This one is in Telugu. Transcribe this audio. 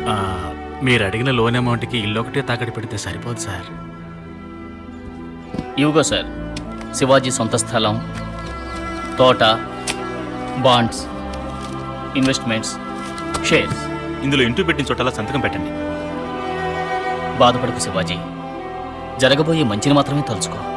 మీరు అడిగిన లోన్ అమౌంట్కి ఇల్లు ఒకటే తాకట్టు పెడితే సరిపోదు సార్. ఇవిగో సార్, శివాజీ సొంత స్థలం, తోట, బాండ్స్, ఇన్వెస్ట్మెంట్స్, షేర్స్. ఇందులో ఇంటూ పెట్టిన చోటలా సంతకం పెట్టండి. బాధపడకు శివాజీ, జరగబోయే మంచిని మాత్రమే తలుచుకో.